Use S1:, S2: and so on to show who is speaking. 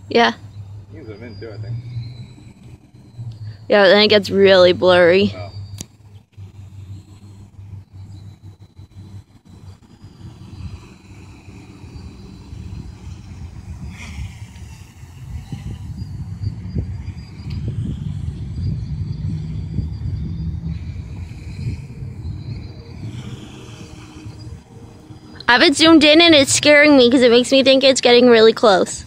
S1: Yeah.
S2: You can zoom in too, I think.
S1: Yeah, then it gets really blurry.
S2: Oh.
S1: I have it zoomed in and it's scaring me because it makes me think it's getting really close.